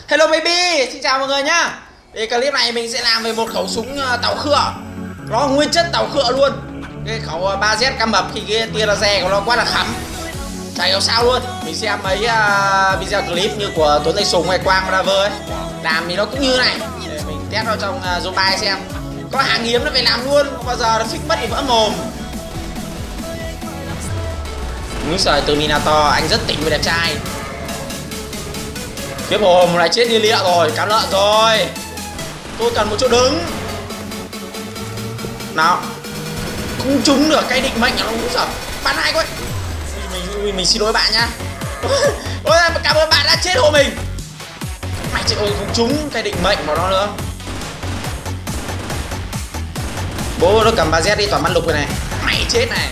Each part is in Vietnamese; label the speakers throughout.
Speaker 1: Hello baby, xin chào mọi người nhá. Thì clip này mình sẽ làm về một khẩu súng tàu khựa. Nó nguyên chất tàu khựa luôn. Cái khẩu 3Z cam mập thì cái tia laser của nó quá là khắm. Chả hiểu sao luôn. Mình xem mấy video clip như của Tuấn Tây Sùng hay Quang Braver ấy, làm thì nó cũng như này. Để mình test vào trong Zombai xem. Có hàng hiếm nó phải làm luôn, không bao giờ nó fix mất thì vỡ mồm. Úi giời, Terminator anh rất tỉnh và đẹp trai. Kiếp hồn này chết như lịa rồi, cám lợn rồi. Tôi cần một chỗ đứng. Nào. Không trúng được cái định mệnh nó cũng sợ. Bạn hay quá. Mình xin lỗi bạn nhá. Ôi, cảm ơn bạn đã chết hộ mình. Mày chết ơi, không trúng cái định mệnh của nó nữa. Bố nó cầm 3Z đi toàn bắn lục rồi này. Mày chết này.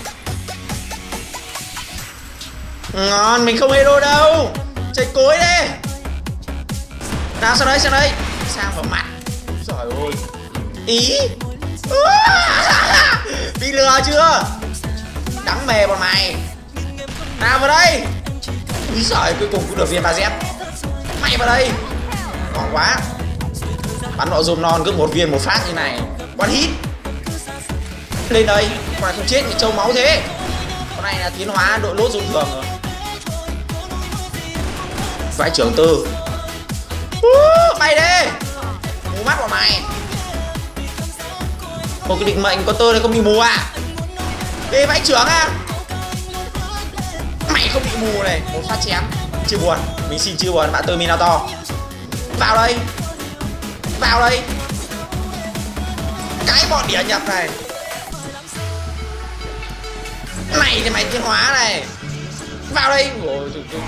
Speaker 1: Ngon, mình không hero đâu. Chạy cối đi. Nào sang đây, sang đây. Sang vào mặt. Trời ơi. Ý. Bị lừa chưa? Đắng mề bọn mày. Nào vào đây. Úi giời, cuối cùng cũng được viên 3Z. Mày vào đây. Ngon quá. Bắn họ dùm non cứ một viên một phát như này. One hit. Lên đây. Con này không chết thì trâu máu thế. Con này là tiến hóa đội lốt dùng thường rồi. Vãi trưởng tư. Mày đi. Mù mắt của mày. Một cái định mệnh của tôi này không bị mù à? Ê vãi trưởng à? Mày không bị mù này. Một phát chém. Chưa buồn. Mình xin chưa buồn bạn Terminator. Vào đây. Vào đây. Cái bọn đĩa nhập này. Mày thì mày tiến hóa này. Vào đây. Ôi,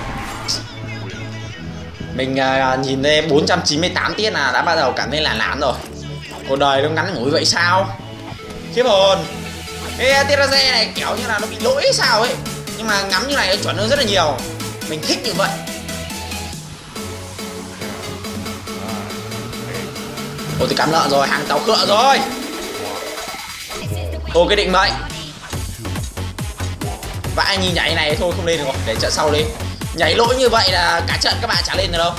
Speaker 1: mình nhìn đây 498 tiết là đã bắt đầu cảm thấy lán rồi. Cuộc đời nó ngắn ngủi vậy sao? Khiếp hồn. Cái tia laser này kiểu như là nó bị lỗi hay sao ấy. Nhưng mà ngắm như này nó chuẩn hơn rất là nhiều. Mình thích như vậy. Ôi tôi cắm lợn rồi, hàng tàu khựa rồi. Ô cái định mệnh. Và anh nhìn nhảy này thôi không lên được rồi. Để trận sau đi. Nhảy lỗi như vậy là cả trận các bạn chả lên được đâu.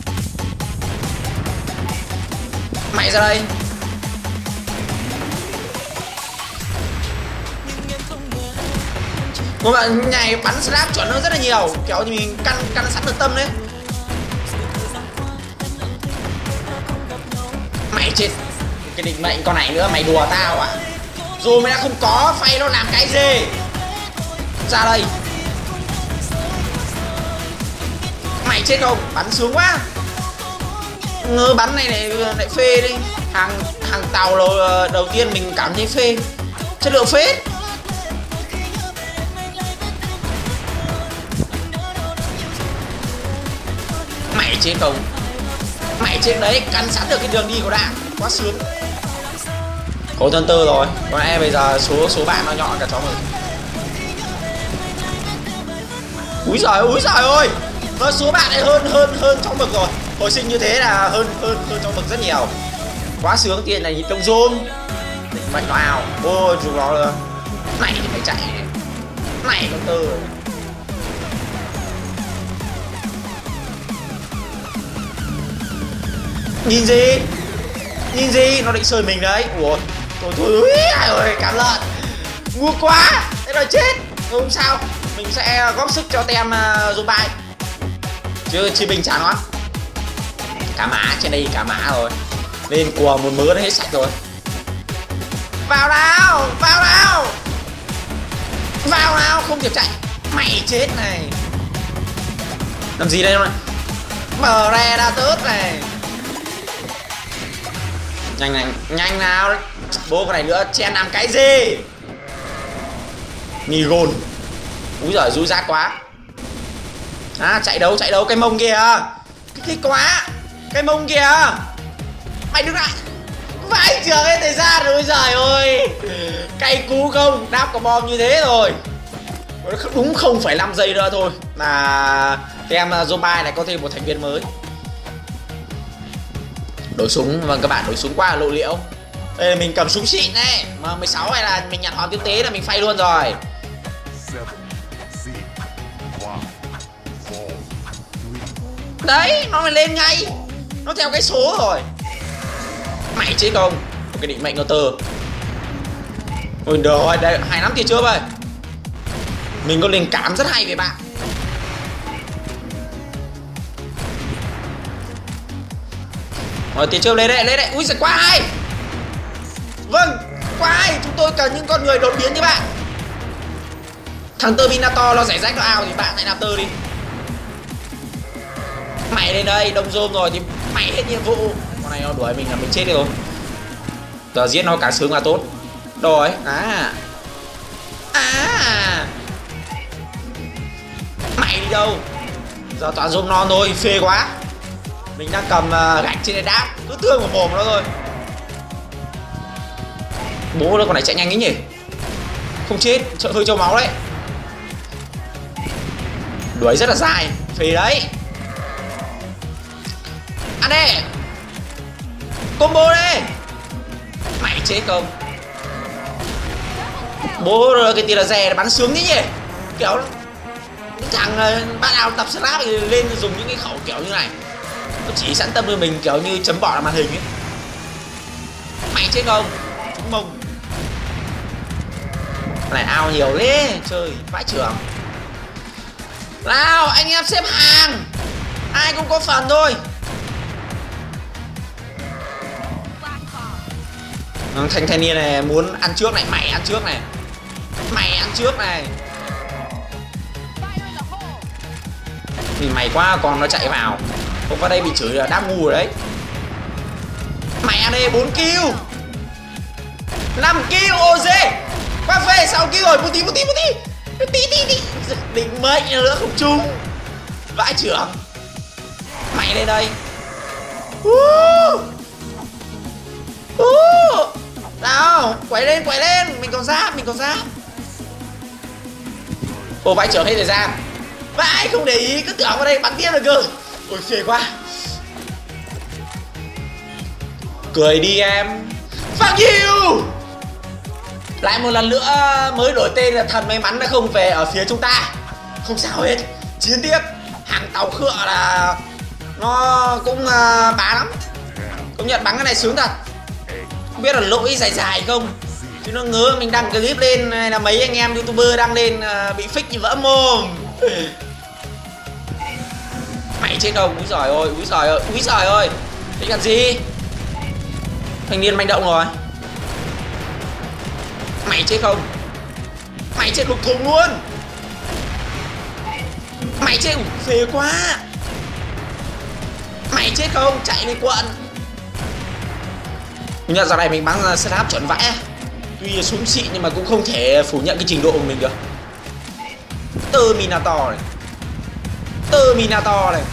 Speaker 1: Mày ra đây. Các bạn nhảy bắn snap chuẩn hơn rất là nhiều. Kiểu như mình căn sẵn được tâm đấy. Mày chết. Cái định mệnh con này nữa mày đùa tao à? Rồi mày đã không có phay nó làm cái gì? Ra đây. Mày chết không? Bắn sướng quá. Bắn này lại phê đi. Hàng tàu đầu tiên mình cảm thấy phê. Chất lượng phết. Mày chết không? Mày chết đấy, cắn sẵn được cái đường đi của đạn. Quá sướng. Khối thân tư rồi. Còn em bây giờ số bạn nó nhọn cả chó mình. Úi giời ơi. Nó số bạn này hơn trong mực rồi. Hồi sinh như thế là hơn trong mực rất nhiều. Quá sướng. Tiền này nhịp đông zoom. Mày nó ảo. Ôi dùng nó nữa. Này thì phải chạy. Này con tư. Nhìn gì? Nhìn gì? Nó định sơi mình đấy. Ủa. Thôi ơi cảm lợn. Ngu quá. Thế là chết. Không sao. Mình sẽ góp sức cho tem Zombai. Chứ chi bình chả nó. Cá mã trên đây cá mã rồi. Lên cùa một mớ nó hết sạch rồi. Vào nào. Vào nào. Vào nào. Không kịp chạy. Mày chết này. Làm gì đây này. Mở ra đa tớt này. Nhanh này. Nhanh nào. Bố con này nữa. Chen làm cái gì. Nghi gồn. Úi giời rúi rác quá. À chạy đấu cái mông kìa. Thích quá. Cái mông kìa. Mày đứng lại. Vãi trường ấy thời gian rồi. Ôi giời ơi. Cay cú không. Đáp có bom như thế rồi. Đúng 0,5 giây nữa thôi là tem Zombai này có thêm một thành viên mới. Đổi súng. Vâng các bạn đổi súng qua lộ liễu. Đây là mình cầm súng xịn này. Mà 16 này là mình nhặt hòn tiếp tế là mình phay luôn rồi. Đấy, nó lại lên ngay. Nó theo cái số rồi. Mày chết không? Cái định mệnh nó tờ. Ôi được rồi, đây hay lắm thì chưa vậy. Mình có linh cảm rất hay về bạn. Rồi tiền chưa lên đây. Ui giời, quá hay. Vâng, quá hay. Chúng tôi cần những con người đột biến như bạn. Thằng Terminator nó rải rách nó ao thì bạn hãy làm tơ đi. Mày lên đây, đông rôm rồi thì mày hết nhiệm vụ. Con này nó đuổi mình là mình chết rồi. Giờ giết nó càng sướng là tốt. Rồi, mày đi đâu? Giờ toàn rôm non thôi, phê quá. Mình đang cầm gạch trên đây đáp, cứ thương vào mồm nó thôi. Bố nó con này chạy nhanh ấy nhỉ? Không chết, sợ hơi trâu máu đấy. Đuổi rất là dài, phê đấy. Ăn đi. Combo đi. Mày chết không? Bố cái tia laser bắn sướng thế nhỉ? Kiểu thằng bạn nào tập slap thì lên dùng những cái khẩu kiểu như này. Nó chỉ sẵn tâm với mình kiểu như chấm bỏ là màn hình ấy. Mày chết không? Trúng mông. Này ao nhiều thế, chơi vãi trưởng. Nào anh em xếp hàng. Ai cũng có phần thôi. Thanh niên này muốn ăn trước này, mày ăn trước này. Mày ăn trước này. Thì mày quá, còn nó chạy vào. Không vào đây bị chửi là đam ngu rồi đấy. Mày ăn đây 4 kill 5 kill OZ. Qua phê 6 kill rồi. Một tí định mệnh nữa không trúng. Vãi trưởng. Mày lên đây. Nào, quay lên, mình còn giáp. Ồ, vãi trưởng hết thời gian. Vãi, không để ý, cứ tưởng vào đây bắn tiếp được cơ. Ôi, phê quá. Cười đi em. Fuck you. Lại một lần nữa mới đổi tên là thần may mắn đã không về ở phía chúng ta. Không sao hết, chiến tiếp. Hàng tàu khựa là nó cũng bá lắm. Công nhận bắn cái này sướng thật. Không biết là lỗi dài không, chứ nó ngứa mình đăng clip lên hay là mấy anh em youtuber đăng lên bị fake như vỡ mồm. Mày chết không? Úi giời ơi. Thế cần gì? Thanh niên manh động rồi. Mày chết không? Mày chết lục thùng luôn. Mày chết, phê quá. Mày chết không? Chạy đi quận. Nhưng mà giờ này mình bắn setup chuẩn vãi. Tuy là súng xịn nhưng mà cũng không thể phủ nhận cái trình độ của mình được. Terminator này.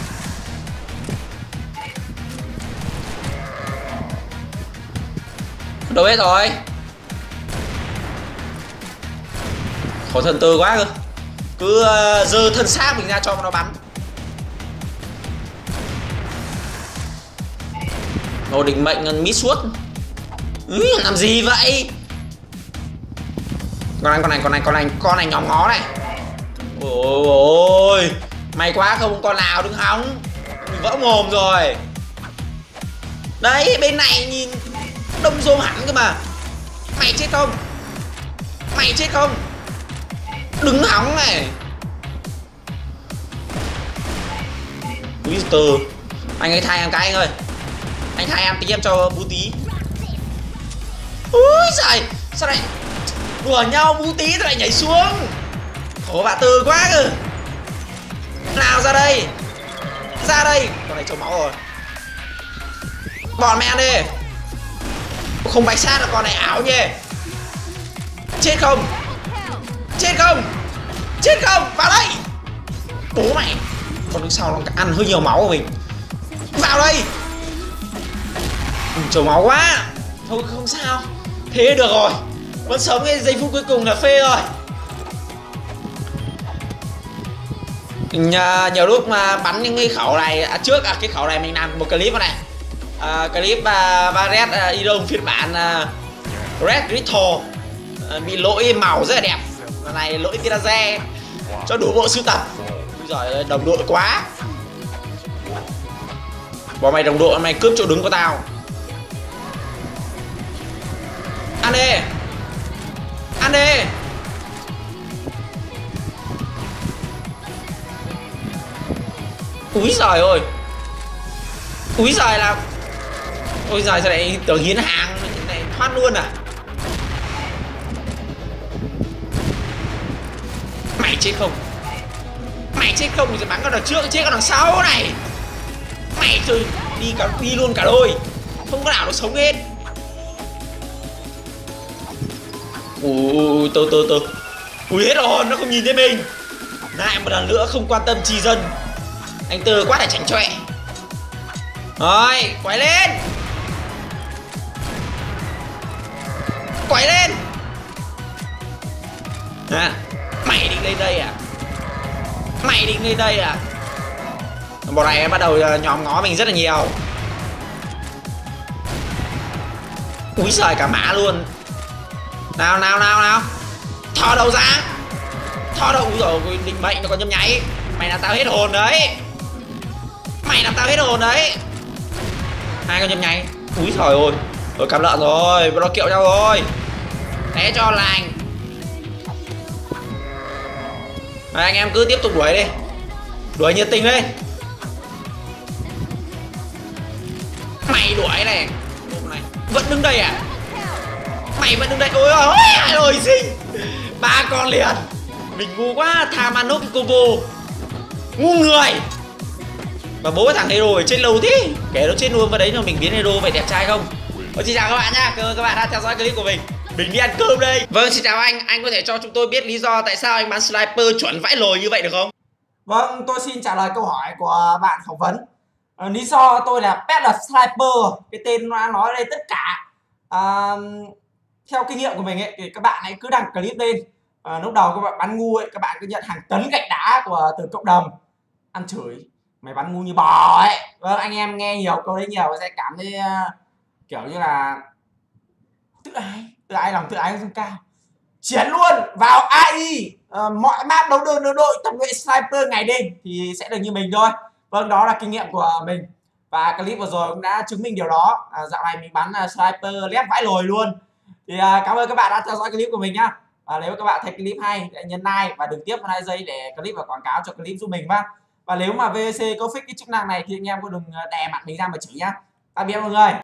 Speaker 1: Đâu hết rồi. Khổ thân tư quá cơ. Cứ dơ thân xác mình ra cho nó bắn. Nó định mệnh mít suốt. Làm gì vậy? Con này nhóm ngó này. Ôi, may quá không con nào đứng hóng. Mình vỡ mồm rồi. Đấy, bên này nhìn đông rôm hẳn cơ mà. Mày chết không? Đứng hóng này. Twitter. Anh ấy thay em cái anh ơi. Anh thay em tí em cho bú tí. Úi giời, sao lại đùa nhau bú tí rồi lại nhảy xuống. Khổ bà Tư quá cơ. Nào ra đây. Con này trâu máu rồi. Bọn mẹ đi. Không bạch sát là con này ảo nhỉ. Chết không? Vào đây. Bố mày. Con đứng sau nó ăn hơi nhiều máu của mình. Vào đây. Trâu máu quá. Thôi không sao. Thế được rồi. Vẫn sống cái giây phút cuối cùng là phê rồi. Nhiều lúc mà bắn những cái khẩu này trước cái khẩu này mình làm một clip này. Clip Varet Idol phiên bản Red Ritual bị lỗi màu rất là đẹp. Lần này lỗi tia laser cho đủ bộ sưu tập. Ôi giời ơi, đồng đội quá. Bỏ mày đồng đội, mày cướp chỗ đứng của tao. Ăn đi. Ăn đi. Úi giời ơi. Úi giời là. Ôi giời, sao lại tưởng hiến hàng này thoát luôn à. Mày chết không? Mày chết không thì bắn con đằng trước, chết con đằng sau này. Mày chơi đi luôn cả đôi. Không có nào nó sống hết. Ui tơ. Ui hết hồn, nó không nhìn thấy mình. Lại một lần nữa không quan tâm chi dân. Anh Tơ quá là chảnh chọe. Rồi, quay lên. Quay lên. À, mày định lên đây à? Mày định lên đây à? Bọn này bắt đầu nhóm ngó mình rất là nhiều. Úi giời cả mã luôn. Nào. Thò đầu ra. Thò đầu. Úi giời, định mệnh nó còn nhâm nháy. Mày làm tao hết hồn đấy. Hai con nhâm nháy. Úi giời ơi. Rồi cắm lợn rồi, nó kiệu nhau rồi. Té cho lành. Rồi, anh em cứ tiếp tục đuổi đi. Đuổi nhiệt tình lên. Mày đuổi này. Vẫn đứng đây à? Mày vẫn đứng đây. Ôi ôi xinh. 3 con liền. Mình ngu quá. Tham ăn nốt combo. Ngu người. Và bố cái thằng hero ở trên lâu thế. Kể nó chết luôn vào đấy, mà mình biến hero vậy đẹp trai không? Xin chào các bạn nhá. Cảm ơn các bạn đã theo dõi clip của mình. Mình đi ăn cơm đây. Vâng, xin chào anh có thể cho chúng tôi biết lý do tại sao anh bán sniper chuẩn vãi lồi như vậy được không?
Speaker 2: Vâng, tôi xin trả lời câu hỏi của bạn phỏng vấn. Lý do tôi là Pet là Sniper. Cái tên nó nói đây tất cả. Theo kinh nghiệm của mình ấy, thì các bạn hãy cứ đăng clip lên. Lúc đầu các bạn bắn ngu ấy, các bạn cứ nhận hàng tấn gạch đá từ cộng đồng. Ăn chửi, mày bắn ngu như bò ấy. Vâng, anh em nghe nhiều câu đấy nhiều sẽ cảm thấy kiểu như là tự ái lòng tự ái không cao. Chuyển luôn vào AI, mọi map đấu đơn đội tập luyện sniper ngày đêm thì sẽ được như mình thôi. Vâng, đó là kinh nghiệm của mình và clip vừa rồi cũng đã chứng minh điều đó. Dạo này mình bắn sniper lép vãi lồi luôn. Thì cảm ơn các bạn đã theo dõi clip của mình nhá. Và nếu các bạn thấy clip hay hãy nhấn like và đừng tiếp 2 giây để clip và quảng cáo cho clip giúp mình nhá. Và nếu mà VC có fix cái chức năng này thì anh em có đừng đè mặt mình ra mà chỉ nhá. Tạm biệt mọi người.